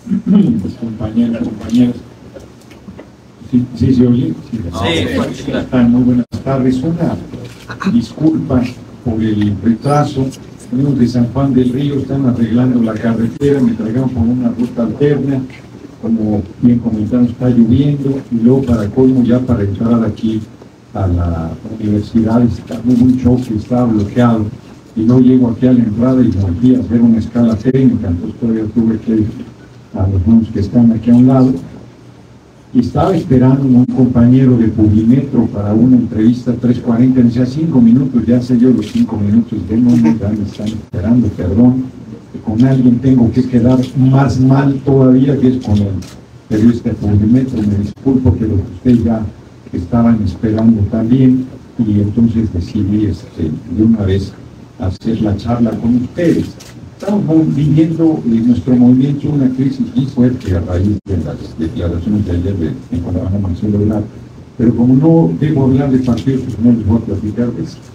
Mis compañeras, compañeros. ¿Sí se oye? Sí. Muy buenas tardes. Una disculpa por el retraso. Venimos de San Juan del Río, están arreglando la carretera, me trajeron por una ruta alterna. Como bien comentaron, está lloviendo, y luego para colmo, ya para entrar aquí a la universidad, está muy choque, está bloqueado, y no llego aquí a la entrada y volví a hacer una escala técnica, entonces todavía tuve que ir a los niños que están aquí a un lado. Y estaba esperando un compañero de Publimetro para una entrevista 3:40, me decía 5 minutos, ya sé yo los 5 minutos, de nombre, ya me están esperando, perdón, con alguien tengo que quedar más mal todavía, que es con el periodista de Publimetro, me disculpo, pero ustedes ya estaban esperando también, y entonces decidí de una vez hacer la charla con ustedes. Estamos viviendo nuestro movimiento una crisis muy fuerte a raíz de las declaraciones de ayer de Nicolás Marcelo Ebrard, pero como no debo hablar de partidos, pues no les voy a platicar de eso.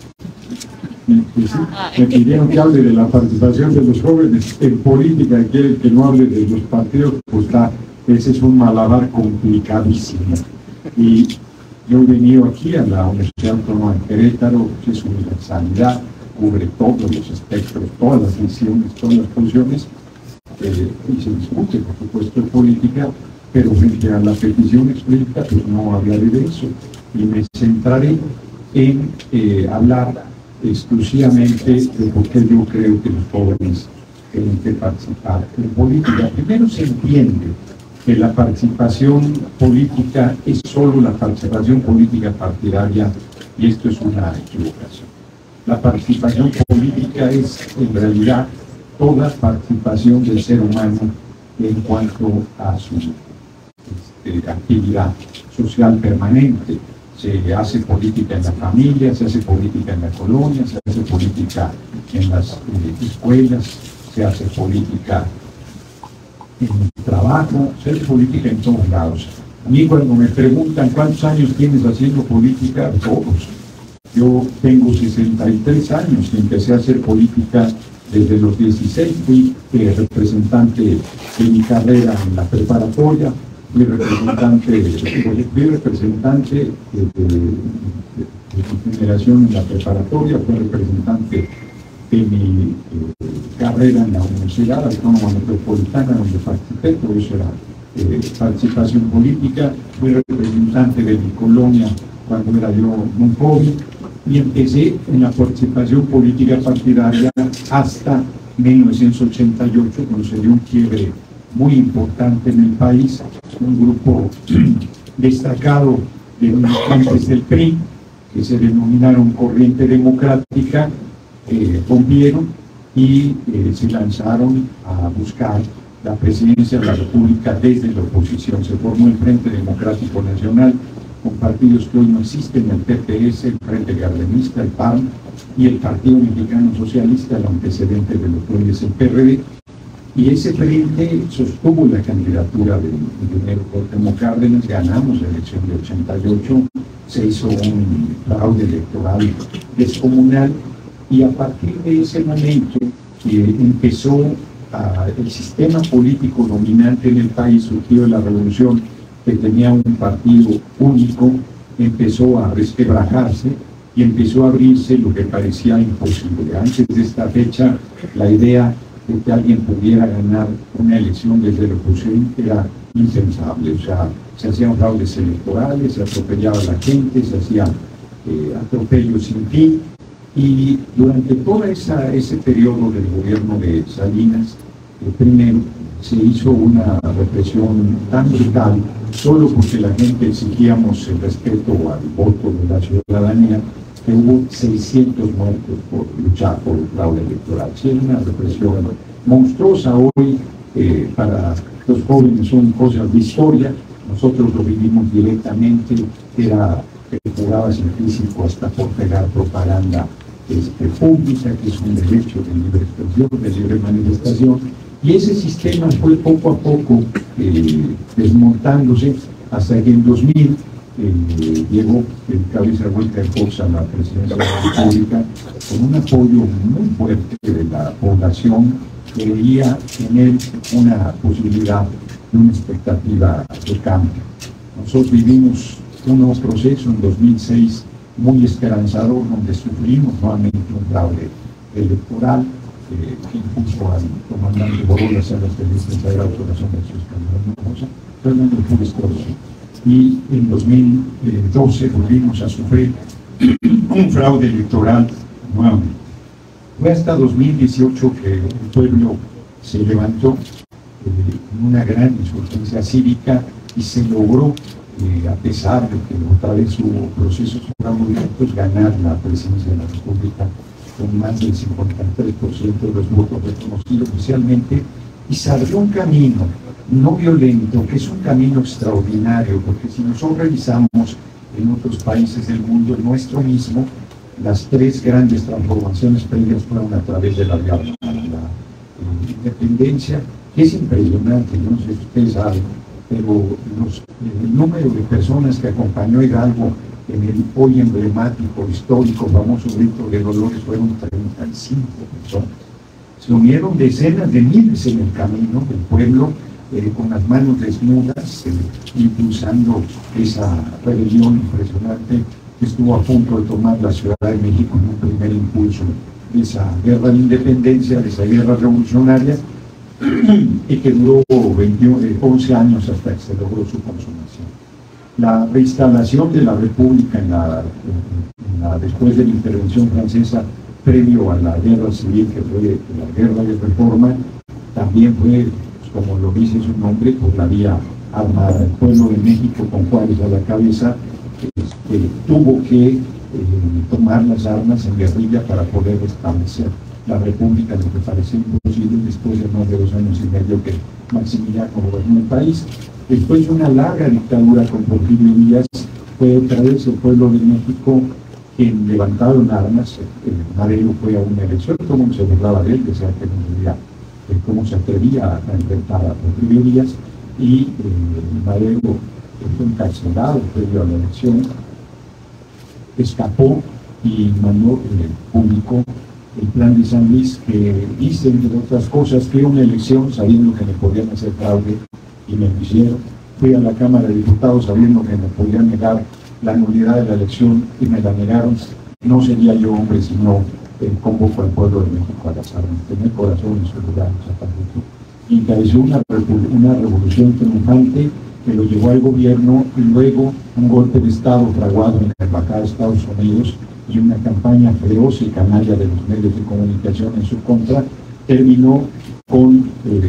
Me pidieron que hable de la participación de los jóvenes en política, quieren que no hable de los partidos, pues ese es un malabar complicadísimo. Y yo he venido aquí a la Universidad Autónoma de Querétaro, que es universalidad, cubre todos los espectros, todas las visiones, todas las posiciones, y se discute, por supuesto, en política, pero frente a la petición explícita, pues no hablaré de eso, y me centraré en hablar exclusivamente de por qué yo creo que los jóvenes tienen que participar en política. Primero se entiende que la participación política es solo la participación política partidaria, y esto es una equivocación. La participación política es, en realidad, toda participación del ser humano en cuanto a su actividad social permanente. Se hace política en la familia, se hace política en la colonia, se hace política en las escuelas, se hace política en el trabajo, se hace política en todos lados. A mí cuando me preguntan cuántos años tienes haciendo política, todos. Yo tengo 63 años y empecé a hacer política desde los 16. Fui representante de mi carrera en la preparatoria, fui representante de mi generación en la preparatoria, fui representante de mi carrera en la Universidad Autónoma Metropolitana, donde participé, todo eso era participación política. Fui representante de mi colonia cuando era yo muy joven, y empecé en la participación política partidaria hasta 1988, cuando se dio un quiebre muy importante en el país. Un grupo destacado de militantes del PRI, que se denominaron Corriente Democrática, rompieron y se lanzaron a buscar la presidencia de la República desde la oposición. Se formó el Frente Democrático Nacional, con partidos que hoy no existen, el PPS, el Frente Gardenista, el PAN y el Partido Mexicano Socialista, el antecedente de lo que hoy es el PRD. Y ese frente sostuvo la candidatura del ingeniero Cuauhtémoc Cárdenas, ganamos la elección de 88, se hizo un fraude electoral descomunal, y a partir de ese momento empezó el sistema político dominante en el país, surgió la revolución, que tenía un partido único, empezó a resquebrajarse y empezó a abrirse lo que parecía imposible. Antes de esta fecha, la idea de que alguien pudiera ganar una elección desde la oposición era impensable. O sea, se hacían fraudes electorales, se atropellaba a la gente, se hacían atropellos sin fin, y durante todo ese periodo del gobierno de Salinas, primero se hizo una represión tan brutal, solo porque la gente exigíamos el respeto al voto de la ciudadanía, que hubo 600 muertos por luchar por el fraude electoral. Sí, es una represión monstruosa. Hoy para los jóvenes son cosas de historia, nosotros lo vivimos directamente, era que jugabas en físico hasta por pegar propaganda pública, que es un derecho de libre expresión, de libre manifestación. Y ese sistema fue poco a poco desmontándose, hasta que en 2000 llegó el cabeza Huerta de Fox a la presidencia de la República con un apoyo muy fuerte de la población, que veía en él una posibilidad, una expectativa de cambio. Nosotros vivimos un nuevo proceso en 2006 muy esperanzador, donde sufrimos nuevamente un fraude electoral que impuso al comandante Borolas a las felices Sagrados Corazón de Jesús Hermosa, realmente fue esfuerzo. Y en 2012 volvimos a sufrir un fraude electoral nuevamente. Fue hasta 2018 que el pueblo se levantó en una gran insurgencia cívica y se logró, a pesar de que otra vez hubo procesos fraudulentos, ganar la presidencia de la República con más del 53% de los votos reconocidos oficialmente, y se abrió un camino no violento, que es un camino extraordinario, porque si nosotros revisamos en otros países del mundo, el nuestro mismo, las tres grandes transformaciones previas fueron a través de la vía armada. La independencia, que es impresionante, no sé si ustedes saben, pero el número de personas que acompañó a Hidalgo en el hoy emblemático, histórico, famoso grito de Dolores fueron 35 personas. Se unieron decenas de miles en el camino del pueblo, con las manos desnudas, impulsando esa rebelión impresionante que estuvo a punto de tomar la Ciudad de México en un primer impulso de esa guerra de independencia, de esa guerra revolucionaria, y que duró 11 años hasta que se logró su consumación. La reinstalación de la República después de la intervención francesa previo a la guerra civil, que fue la guerra de reforma, también fue, pues, como lo dice su nombre, por la vía armada. El pueblo de México, con Juárez a la cabeza, tuvo que tomar las armas en guerrilla para poder establecer la República, lo que parecía imposible después de más de 2 años y medio que Maximiliano gobernó el país. Después de una larga dictadura con Porfirio Díaz, fue otra vez el pueblo de México quien levantaron armas. Madero fue a una elección, todo el mundo se burlaba de él, decía que no sabía cómo se atrevía a enfrentar a Porfirio Díaz, y Madero fue encarcelado previo a la elección, escapó y mandó publicó el plan de San Luis, que dice, entre otras cosas, que una elección sabiendo que me podían hacer fraude, y me lo hicieron. Fui a la Cámara de Diputados sabiendo que me podían negar la nulidad de la elección y me la negaron. No sería yo hombre si no convoco al pueblo de México a las armas, tener corazón en su lugar, y encabezó una revolución triunfante que lo llevó al gobierno, y luego un golpe de Estado fraguado en la embajada de Estados Unidos y una campaña feroz y canalla de los medios de comunicación en su contra, terminó con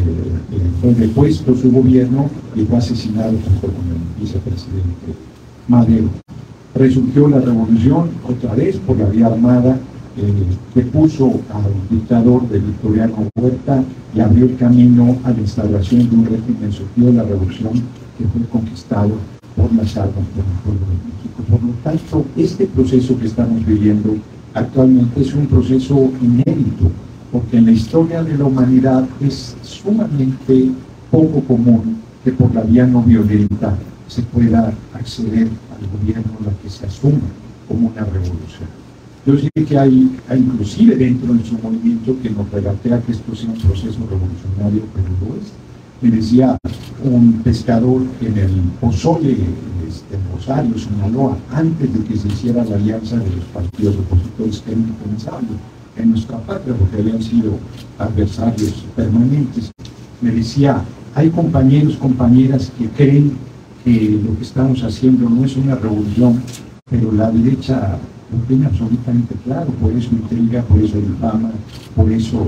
fue depuesto su gobierno y fue asesinado junto con el vicepresidente Madero. Resurgió la revolución otra vez por la vía armada, que puso al dictador de Victoriano Huerta y abrió el camino a la instalación de un régimen. Surgió la revolución que fue conquistado por las armas por el pueblo de México. Por lo tanto, este proceso que estamos viviendo actualmente es un proceso inédito, porque en la historia de la humanidad es sumamente poco común que por la vía no violenta se pueda acceder al gobierno, la que se asuma como una revolución. Yo sé que hay inclusive dentro de su movimiento que nos regatea que esto sea un proceso revolucionario, pero lo es. Me decía un pescador en el Pozole, en Rosario, Sinaloa, antes de que se hiciera la alianza de los partidos opositores, que era impensable en nuestra patria, porque habían sido adversarios permanentes. Me decía, hay compañeros, compañeras que creen que lo que estamos haciendo no es una revolución, pero la derecha lo tiene absolutamente claro, por eso intriga, por eso difama, por eso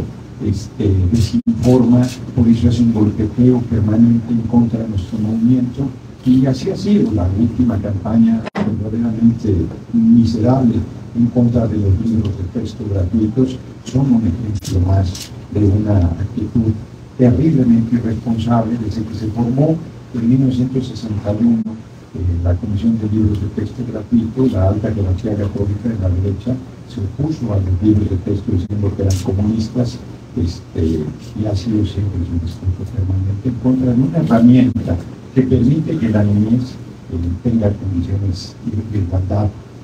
desinforma, por eso hace un golpeteo permanente en contra de nuestro movimiento. Y así ha sido la última campaña verdaderamente miserable en contra de los libros de texto gratuitos. Son un ejemplo más de una actitud terriblemente irresponsable desde que se formó en 1961 la Comisión de Libros de Texto Gratuito. La alta jerarquía católica de la derecha se opuso a los libros de texto diciendo que eran comunistas, y ha sido siempre un discurso permanente en contra de una herramienta que permite que la niñez tenga condiciones de igualdad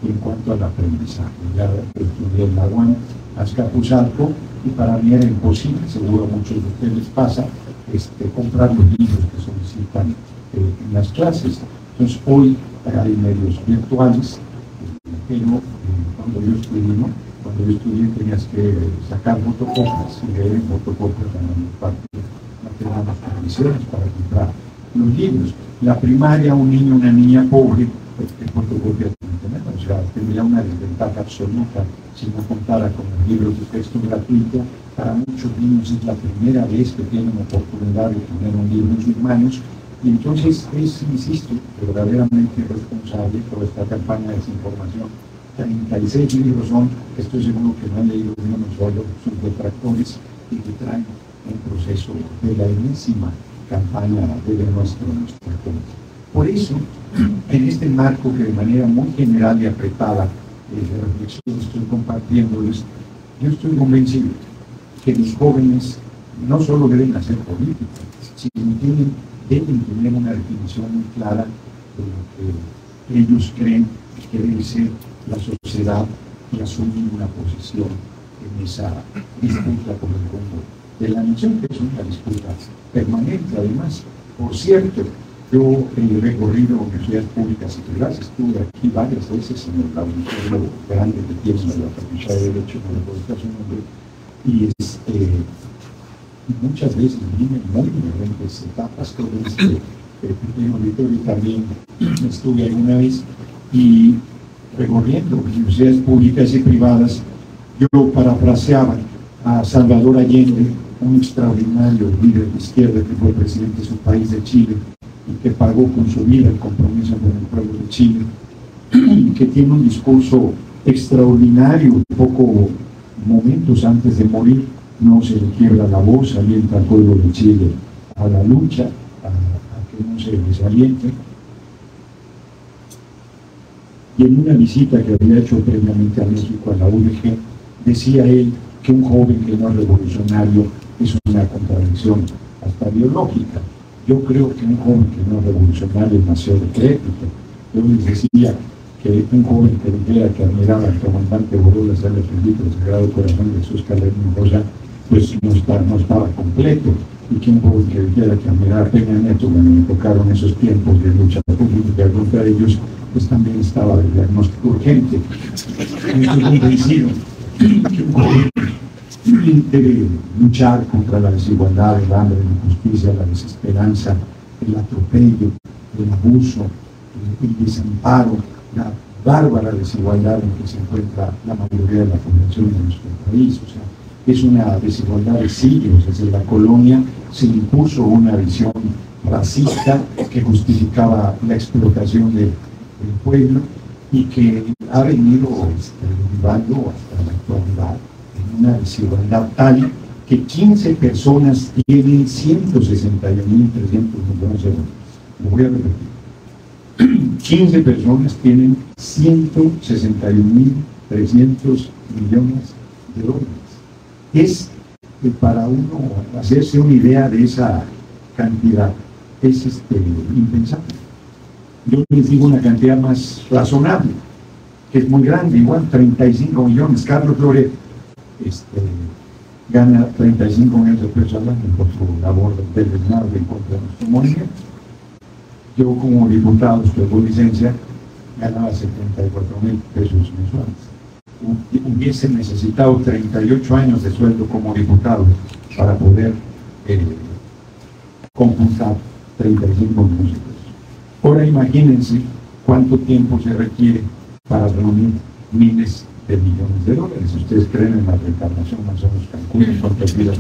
en cuanto al aprendizaje. Ya estudié en la UAM, Azcapotzalco, y para mí era imposible, seguro a muchos de ustedes les pasa, comprar los libros que solicitan en las clases. Entonces hoy hay medios virtuales, pero cuando yo estudié, ¿no? Cuando yo estudié tenías que sacar fotocopias y leer en fotocopias la mayor parte no teníamos condiciones para comprar los libros. La primaria, un niño, una niña pobre, fotocopias no tenemos, o sea, tendría una desventaja absoluta si no contara con los libros de texto gratuito. Para muchos niños es la primera vez que tienen oportunidad de tener un libro en sus manos, y entonces es, insisto, verdaderamente irresponsable toda esta campaña de desinformación. 36 libros son, estoy seguro que no han leído ni uno solo sus detractores, y que traen un proceso de la enésima campaña de nuestra cuenta. Por eso, en este marco que de manera muy general y apretada de reflexión estoy compartiéndoles, yo estoy convencido que los jóvenes no solo deben hacer política, sino deben tener una definición muy clara de lo que ellos creen que debe ser la sociedad y asumir una posición en esa disputa por el rumbo de la nación, que es una disputa permanente. Además, por cierto, yo he recorrido universidades públicas y privadas, estuve aquí varias veces en el laboratorio grande que tiene la Facultad de Derecho en la Educación, y muchas veces vine muy diferentes etapas. Todo pequeño auditorio también estuve alguna vez, y recorriendo universidades públicas y privadas, yo parafraseaba a Salvador Allende, un extraordinario líder de izquierda que fue presidente de su país, de Chile, y que pagó con su vida el compromiso con el pueblo de Chile, que tiene un discurso extraordinario. Poco momentos antes de morir no se le quiebra la voz, alienta al pueblo de Chile a la lucha, a que no se desaliente. Y en una visita que había hecho previamente a México, a la UDG, decía él que un joven que no es revolucionario es una contradicción hasta biológica. Yo creo que un joven que no es revolucionario nació decrépito. Yo les decía que un joven que dijera que admiraba al comandante Borolas de el Sagrado Corazón de Jesús Calderón Hinojosa, pues no estaba completo, y que un joven que dijera que admiraba a Peña Nieto cuando me tocaron esos tiempos de lucha política contra ellos, pues también estaba de diagnóstico urgente. Estoy convencido que un joven debe luchar contra la desigualdad, el hambre, la injusticia, la desesperanza, el atropello, el abuso, el desamparo, la bárbara desigualdad en que se encuentra la mayoría de la población de nuestro país. O sea, es una desigualdad de siglos. Desde la colonia se impuso una visión racista que justificaba la explotación del pueblo, y que ha venido derivando hasta la actualidad en una desigualdad tal que 15 personas tienen 161.300 millones de euros. Lo voy a repetir. 15 personas tienen 161.300 millones de dólares. Es para uno hacerse una idea de esa cantidad, es impensable. Yo les digo una cantidad más razonable, que es muy grande, igual 35 millones. Carlos Loret gana 35 millones de pesos al año por su labor deleznable en contra de nuestro movimiento. Yo, como diputado, estoy con licencia, ganaba 74.000 pesos mensuales. Hubiese necesitado 38 años de sueldo como diputado para poder computar 35 millones de pesos. Ahora imagínense cuánto tiempo se requiere para reunir miles de millones de dólares. Si ustedes creen en la reencarnación, más o menos calculen cuántas vidas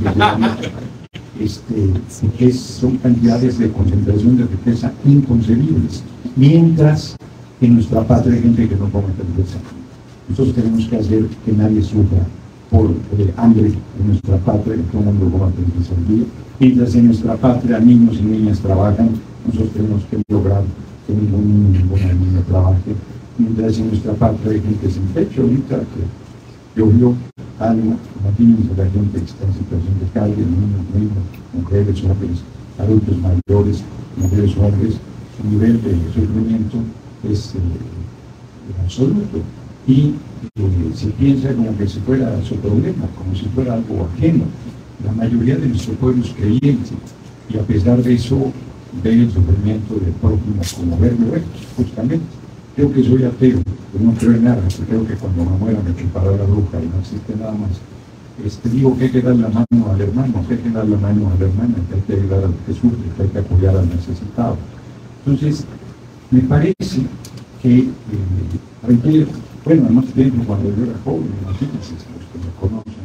que son cantidades de concentración de riqueza inconcebibles, mientras en nuestra patria hay gente que no come riqueza. Nosotros tenemos que hacer que nadie sufra por hambre en nuestra patria, que todo el mundo coma riqueza al día. Mientras en nuestra patria niños y niñas trabajan, nosotros tenemos que lograr que ningún niño y ninguna niña trabaje. Mientras en nuestra patria hay gente sin techo, ahorita que llovió algo, imagínense la gente que está en situación de calle, niños, mujeres, hombres, adultos mayores, mujeres, hombres. Su nivel de sufrimiento es en absoluto. Y se piensa como que si fuera su problema, como si fuera algo ajeno. La mayoría de nuestro pueblo es creyente, y a pesar de eso ve el sufrimiento del prójimo como verlo es, justamente. Creo que soy ateo, pero no creo en nada, creo que cuando me muera me chupará la bruja y no existe nada más. Digo que hay que dar la mano al hermano, que hay que dar la mano a la hermana, que hay que ayudar al que sufre, que hay que apoyar al necesitado. Entonces, me parece que requiere, bueno, además tiempo cuando yo era joven, imagínense, los que me conocen,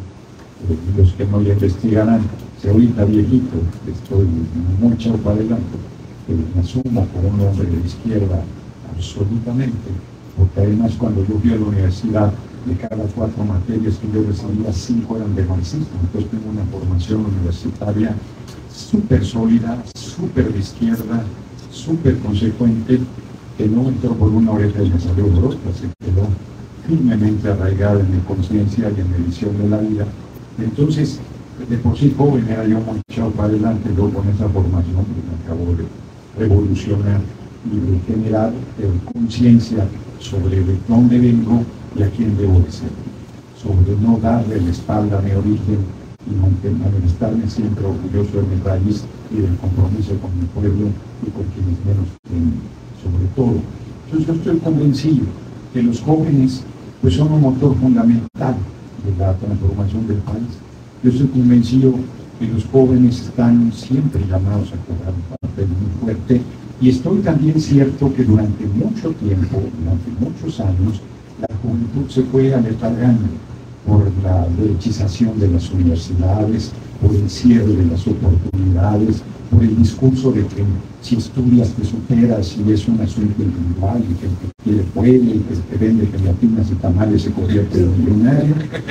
y los que no le investigarán, si ahorita viejito, estoy muy echado para adelante, me asumo como un hombre de izquierda absolutamente, porque además cuando yo fui a la universidad, de cada 4 materias que yo recibía, 5 eran de marxismo. Entonces tengo una formación universitaria súper sólida, súper de izquierda, súper consecuente, que no entró por una oreja y me salió por otra, se quedó firmemente arraigada en mi conciencia y en mi visión de la vida. Entonces, de por sí joven era yo muy echado para adelante, luego con esa formación que me acabó de revolucionar y de generar conciencia sobre de dónde vengo y a quién debo de ser, sobre no darle la espalda a mi origen y manifestarme siempre orgulloso de mi raíz y del compromiso con mi pueblo y con quienes menos tienen, sobre todo. Entonces yo estoy convencido que los jóvenes pues son un motor fundamental de la transformación del país. Yo estoy convencido que los jóvenes están siempre llamados a jugar un papel muy fuerte, y estoy también cierto que durante mucho tiempo, durante muchos años, la juventud se fue aletargando por la derechización de las universidades, por el cierre de las oportunidades, por el discurso de que si estudias te superas y es un asunto individual y que el que quiere puede, y que el que vende gelatinas y tamales se convierte en millonario.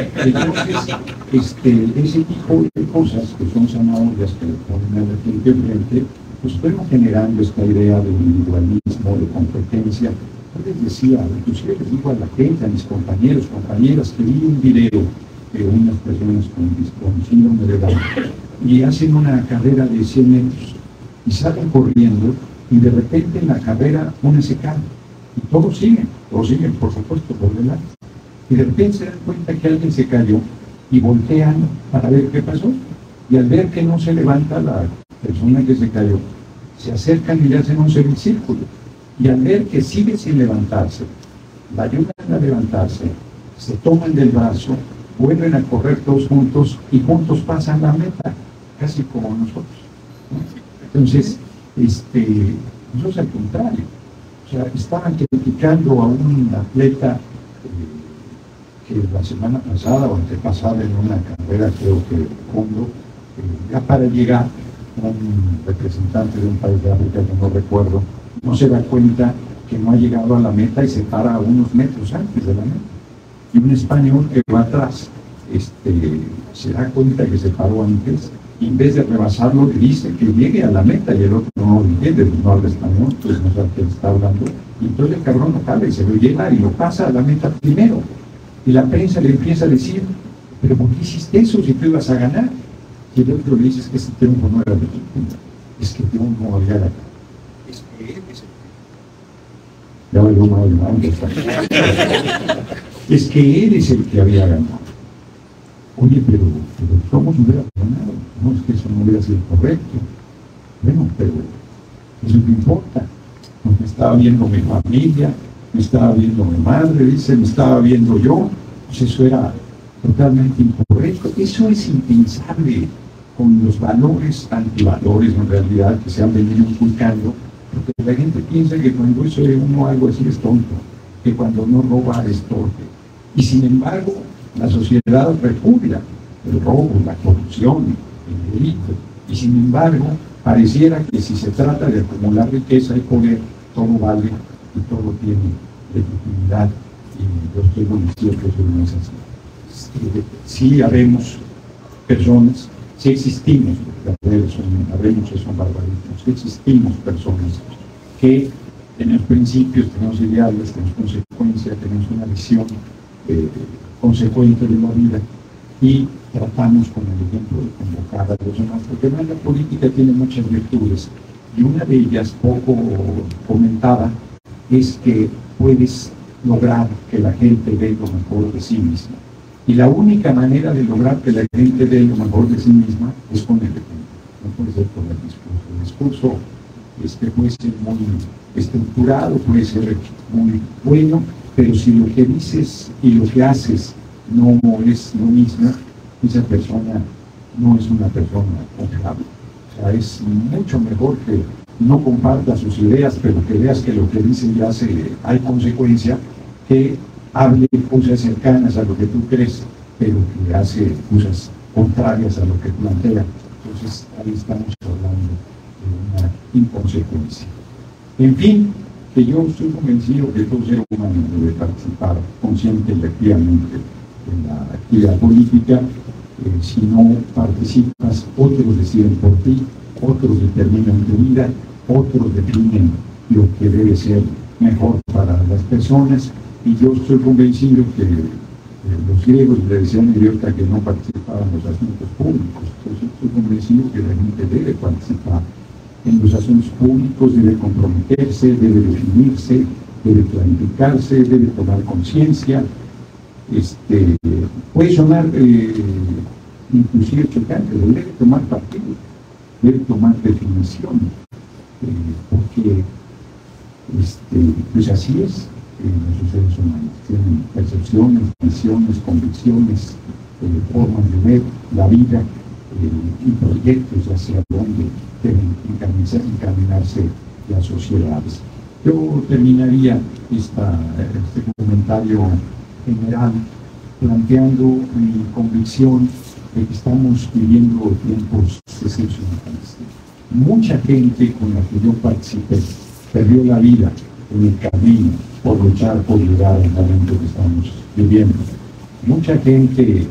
Entonces, ese tipo de cosas que son zanahorias que le ponen a la gente enfrente, pues fueron generando esta idea de individualismo, de competencia. Yo les decía, inclusive les digo a la gente, a mis compañeros, compañeras, que vi un video de unas personas con síndrome de Down y hacen una carrera de 100 metros y salen corriendo y de repente en la carrera una se cae y todos siguen por supuesto por delante, y de repente se dan cuenta que alguien se cayó y voltean para ver qué pasó, y al ver que no se levanta la persona que se cayó, se acercan y le hacen un semicírculo, y al ver que sigue sin levantarse, la ayudan a levantarse, se toman del brazo, vuelven a correr todos juntos y juntos pasan la meta, casi como nosotros, ¿no? Entonces, nosotros al contrario, o sea, estaban criticando a un atleta que la semana pasada o antepasada en una carrera, creo que de fondo, ya para llegar, un representante de un país de África que no recuerdo, no se da cuenta que no ha llegado a la meta y se para a unos metros antes de la meta. Y un español que va atrás se da cuenta que se paró antes, y en vez de rebasarlo le dice que llegue a la meta, y el otro no lo entiende, no habla español, entonces no sabe quién está hablando, y entonces el cabrón lo jala y se lo lleva y lo pasa a la meta primero. Y la prensa le empieza a decir, pero ¿por qué hiciste eso si tú ibas a ganar? Y el otro le dice, es que ese triunfo no era de tu culpa, es que tú no había ganado. Es que él es el que... Ya valió mal, es que él es el que había ganado. Oye, pero ¿cómo se hubiera ganado? No, es que eso no hubiera sido correcto. Bueno, pero eso no importa. Me estaba viendo mi familia, me estaba viendo mi madre, dice, me estaba viendo yo. Pues eso era totalmente incorrecto. Eso es impensable con los valores, antivalores en realidad, que se han venido inculcando, porque la gente piensa que cuando eso uno algo así es tonto, que cuando no roba es torpe. Y sin embargo, la sociedad repugna el robo, la corrupción, el delito. Y sin embargo, pareciera que si se trata de acumular riqueza y poder, todo vale y todo tiene legitimidad. Y yo estoy convencido que eso no es así. Sí habemos personas, sí existimos, porque habemos son barbarismos, sí existimos personas que tenemos principios, tenemos ideales, tenemos consecuencias, tenemos una visión consecuente de la vida, y tratamos con el ejemplo de convocar a los demás, porque la política tiene muchas virtudes, y una de ellas, poco comentada, es que puedes lograr que la gente dé lo mejor de sí misma. Y la única manera de lograr que la gente dé lo mejor de sí misma es con el ejemplo, no puede ser con el discurso. El discurso puede ser muy estructurado, puede ser muy bueno, pero si lo que dices y lo que haces no es lo mismo, esa persona no es una persona confiable. O sea, es mucho mejor que no comparta sus ideas, pero que veas que lo que dice y hace hay consecuencia, que hable cosas cercanas a lo que tú crees, pero que hace cosas contrarias a lo que plantea. Entonces, ahí estamos hablando de una inconsecuencia. En fin, que yo estoy convencido que todo ser humano debe participar consciente y activamente en la actividad política. Si no participas, otros deciden por ti, otros determinan tu vida, otros definen lo que debe ser mejor para las personas, y yo estoy convencido que los griegos le decían idiota que no participaban en los asuntos públicos. Entonces estoy convencido que la gente debe participar en los asuntos públicos, debe comprometerse, debe definirse, debe planificarse, debe tomar conciencia. Puede sonar inclusive chocante, pero debe tomar partido, debe tomar definición, porque pues así es los seres humanos. Tienen percepciones, visiones, convicciones, formas de ver la vida y proyectos hacia dónde deben encaminarse las sociedades. Yo terminaría este comentario general planteando mi convicción de que estamos viviendo tiempos excepcionales. Mucha gente con la que yo participé perdió la vida en el camino por luchar por llegar al momento que estamos viviendo. Mucha gente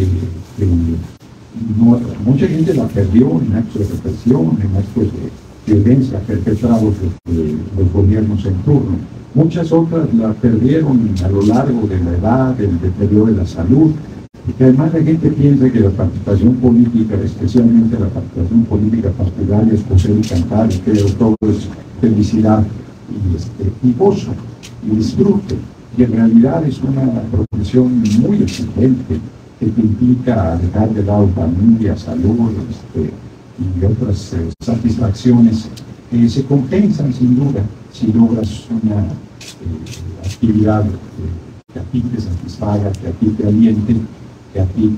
la perdió en actos de represión, en actos de violencia perpetrados por los gobiernos en turno. Muchas otras la perdieron a lo largo de la edad, del deterioro de la salud, porque además la gente piensa que la participación política, especialmente la participación política partidaria, es coser y cantar, y que todo es felicidad y gozo y disfrute, y en realidad es una profesión muy exigente que te implica dejar de lado familia, salud y otras satisfacciones que se compensan sin duda si logras una actividad que a ti te satisfaga, que a ti te aliente, que a ti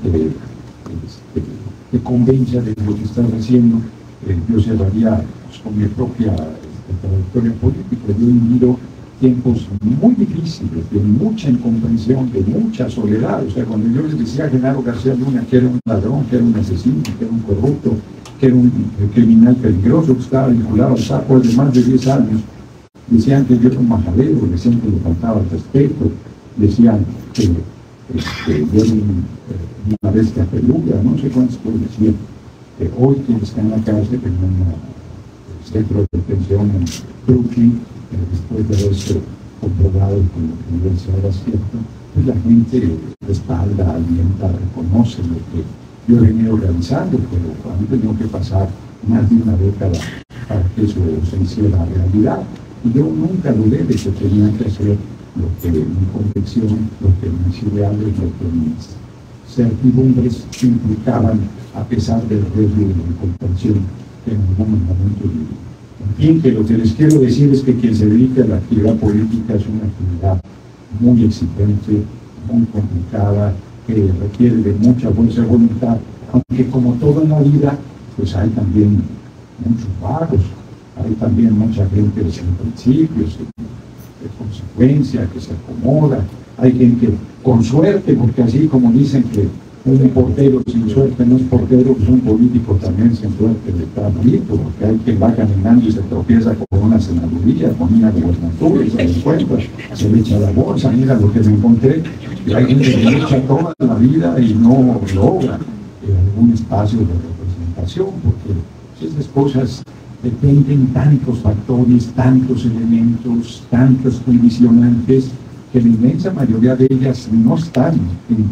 te convenza de lo que estás haciendo. Yo cerraría con mi propia trayectoria política. Yo he vivido tiempos muy difíciles, de mucha incomprensión, de mucha soledad. O sea, cuando yo les decía a Genaro García Luna que era un ladrón, que era un asesino, que era un corrupto, que era un criminal peligroso, que estaba vinculado al saco de más de 10 años, decían que yo era un majadero, decían que le faltaba el respeto, decían que yo era una bestia peluda, no sé cuántas cosas decían. Hoy que está en la cárcel en un centro de detención en Brooklyn, después de haberse comprobado que lo que yo decía era cierto, pues la gente respalda, alienta, reconoce lo que yo he venido realizando, pero a mí tengo que pasar más de una década para que eso se hiciera realidad. Y yo nunca dudé de que tenía que hacer lo que mi convicción, lo que mis ideales, lo que mis certidumbres implicaban, a pesar del riesgo de la incomprensión que en algún momento viví. En fin, que lo que les quiero decir es que quien se dedica a la actividad política es una actividad muy exigente, muy complicada, que requiere de mucha fuerza de voluntad, aunque como toda la vida, pues hay también muchos vagos, hay también mucha gente sin principios, de consecuencia, que se acomoda, hay gente con suerte, porque así como dicen que un portero sin suerte no es portero, pues un político también sin suerte de estar bonito, porque hay quien va caminando y se tropieza con una senaduría, con una gobernatura, y se le encuentra, se le echa la bolsa, mira lo que me encontré, y hay gente que lucha toda la vida y no logra algún espacio de representación, porque esas cosas dependen tantos factores, tantos elementos, tantos condicionantes, que la inmensa mayoría de ellas no están en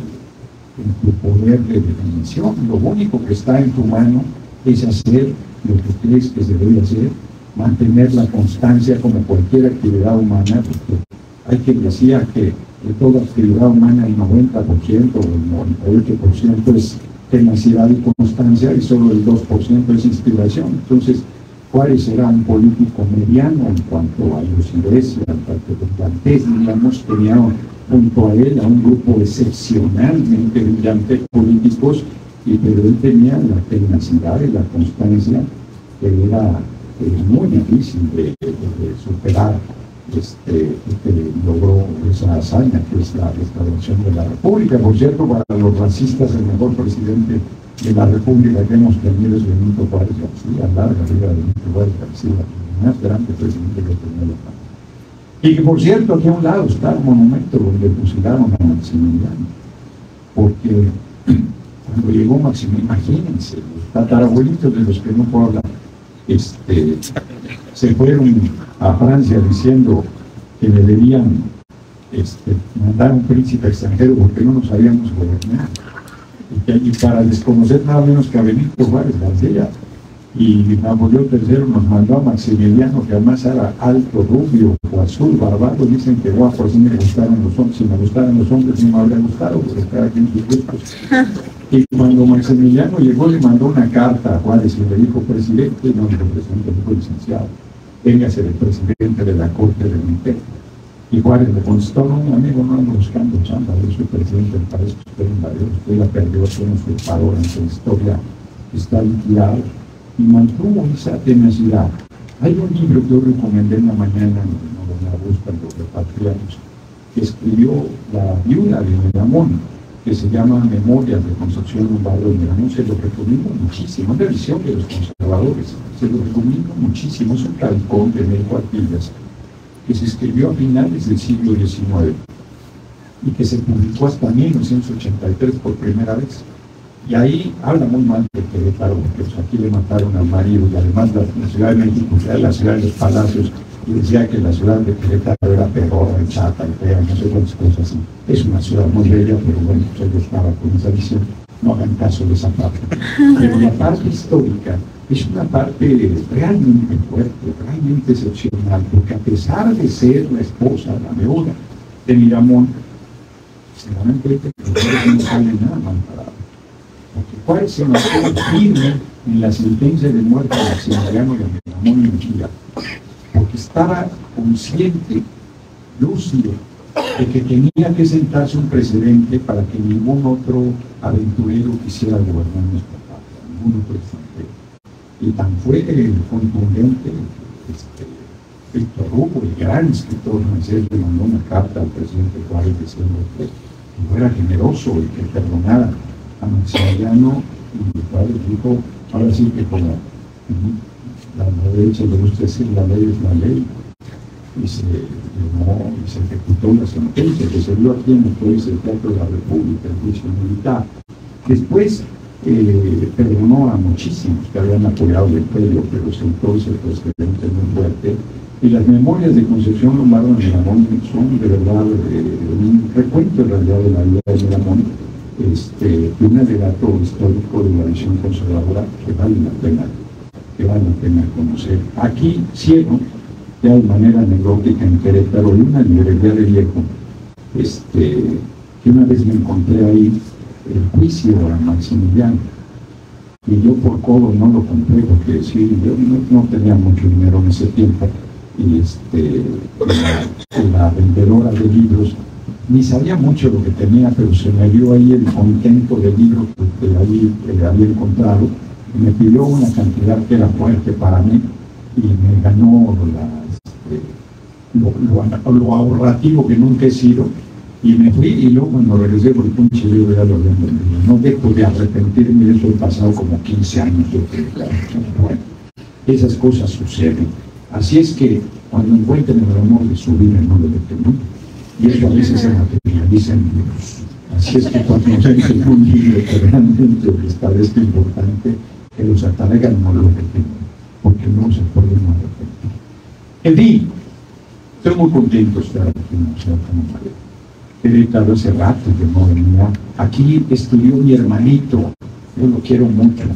tu poder de definición. Lo único que está en tu mano es hacer lo que crees que se debe hacer, mantener la constancia como cualquier actividad humana, porque Hay quien decía que de toda actividad humana el 90% o el 98% es tenacidad y constancia y solo el 2% es inspiración. Entonces, Juárez era un político mediano en cuanto a lucidez y al brillantez, digamos, tenía junto a él a un grupo excepcionalmente brillante de políticos, pero él tenía la tenacidad y la constancia que era muy difícil de superar, que logró esa hazaña que es la restauración de la República. Por cierto, para los racistas el mejor presidente de la República que hemos tenido es Benito Juárez García, larga vida de Benito Juárez García, el más grande presidente que ha tenido la patria. Y que por cierto aquí a un lado está el monumento donde fusilaron a Maximiliano, porque cuando llegó Maximiliano, imagínense, los tatarabuelitos de los que no puedo hablar, se fueron a Francia diciendo que le debían mandar un príncipe extranjero porque no nos sabíamos gobernar, y para desconocer nada menos que a Benito Juárez García. Y Napoleón III nos mandó a Maximiliano, que además era alto, rubio o azul, barbado. Dicen que guapo, así me gustaron los hombres. Si me gustaran los hombres, no me habría gustado, porque cada quien sus gustos. Y cuando Maximiliano llegó, le mandó una carta a Juárez y le dijo: presidente, no, el presidente dijo: licenciado, véngase el presidente de la corte del imperio. Y Juárez le contestó: no, mi amigo, no ando buscando chamba, yo soy presidente del país, usted invadió, usted la perdió, soy un usurpador, en su historia está liquidado. Y mantuvo esa tenacidad. Hay un libro que yo recomendé en la mañana, no la buscan los repatriados, que escribió la viuda de Miramón, que se llama Memorias de Concepción Lombardo de Miramón. Se lo recomiendo muchísimo, es la visión de los conservadores, se lo recomiendo muchísimo. Es un calcón de 1000 cuartillas que se escribió a finales del siglo XIX y que se publicó hasta 1983 por primera vez. Y ahí habla muy mal de Querétaro, porque pues, aquí le mataron al marido, y además la Ciudad de México era la ciudad de los palacios, y decía que la ciudad de Querétaro era pedorra, chata y fea, no sé cuántas cosas. Es una ciudad muy bella, pero bueno, pues él estaba con esa visión. No hagan caso de esa parte. Pero la parte histórica es una parte realmente fuerte, realmente excepcional, porque a pesar de ser la esposa, la viuda de Miramón, seguramente no sale nada mal parado. Porque Juárez se mantuvo firme en la sentencia de muerte de Maximiliano y a Miramón y Mejía, porque estaba consciente, lúcido, de que tenía que sentarse un precedente para que ningún otro aventurero quisiera gobernar nuestra patria, ningún otro extranjero. Y tan fue contundente Víctor Hugo, el gran escritor francés, le mandó una carta al presidente Juárez diciendo que fuera generoso y que perdonara a Maximiliano. Y Juárez dijo: ahora sí que como la derecha le gusta decir, la ley es la ley. Y se ejecutó la sentencia que se dio aquí en el Teatro de la República, el juicio militar. Después perdonó a muchísimos que habían apoyado el imperio, pero sentó ese precedente muy fuerte. Y las memorias de Concepción Lombardo de Miramón son de verdad un recuento en realidad de la vida de Miramón, un alegato histórico de la visión conservadora que vale la pena conocer. Aquí, ciego, ya de manera anecdótica en Querétaro, hay una librería de viejo, que una vez me encontré ahí el juicio a Maximiliano, y yo por codo no lo compré, porque sí, yo no tenía mucho dinero en ese tiempo, y la vendedora de libros ni sabía mucho lo que tenía, pero se me dio ahí el contento del libro que ahí había encontrado, y me pidió una cantidad que era fuerte para mí, y me ganó lo ahorrativo que nunca he sido, y me fui. Y luego cuando regresé por el pinche libro ya lo habían vendido. No dejo de arrepentirme de eso, he pasado como 15 años yo creo. Bueno, esas cosas suceden. Así es que cuando encuentren el amor de su vida, no lo detengan, y eso a veces se materializa en libros. Así es que cuando encuentren un libro que realmente les parezca importante, que los atraigan, no lo detengan, porque no se pueden arrepentir. En fin, estoy muy contento de estar aquí en la ciudad de Monterrey. Querétaro hace rato que no venía. Aquí estudió mi hermanito, yo lo quiero mucho.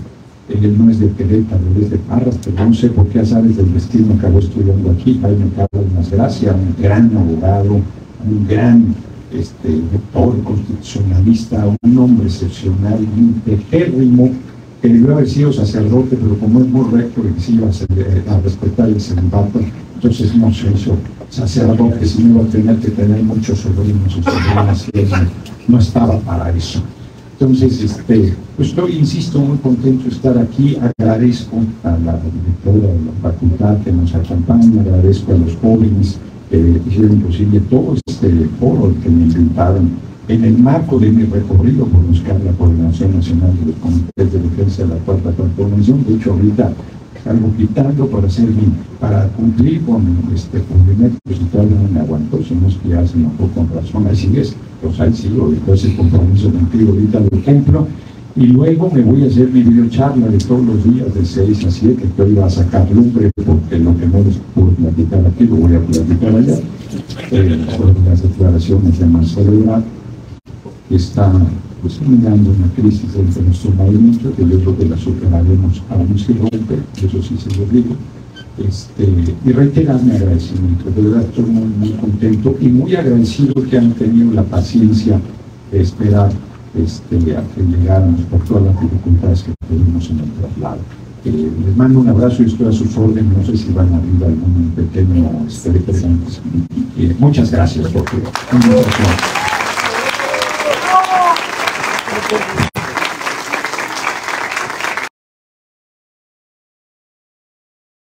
él no es de Querétaro, él es de Parras, pero no sé por qué azares del destino acabó estudiando aquí. Jaime Cárdenas Gracia, un gran abogado, un gran doctor constitucionalista, un hombre excepcional, un intérrimo, que debió haber sido sacerdote, pero como es muy recto y se iba a respetar el celibato, entonces no se hizo sacerdote, sino iba a tener que tener muchos sobrinos o sobrinas, y él no estaba para eso. Entonces, pues estoy, insisto, muy contento de estar aquí. Agradezco a la directora de la facultad que nos acompaña, agradezco a los jóvenes que hicieron posible todo este foro que me invitaron en el marco de mi recorrido por buscar la Coordinación Nacional de los Comités de Defensa de la Cuarta Transformación. De hecho, ahorita salgo quitando para cumplir con cumplimiento, pues todavía no me aguantó, sino es que ya se enojó con razón. Así es, pues ahí sigo, después el compromiso contigo ahorita lo cumplo. Y luego me voy a hacer mi videocharla de todos los días de 6 a 7, que hoy va a sacar lumbre, porque lo que no les puedo platicar aquí lo voy a platicar allá. Sobre las declaraciones de Marcelo Ebrard, que está pues mirando una crisis dentro de nuestro movimiento, que yo creo que la superaremos aún sin romper, eso sí se lo digo. Y reiterar mi agradecimiento, de verdad estoy muy, muy contento y muy agradecido que han tenido la paciencia de esperar a que llegáramos por todas las dificultades que tuvimos en el traslado. Les mando un abrazo y estoy a sus órdenes. No sé si van a abrir algún pequeño presente. Muchas gracias por tu invitación.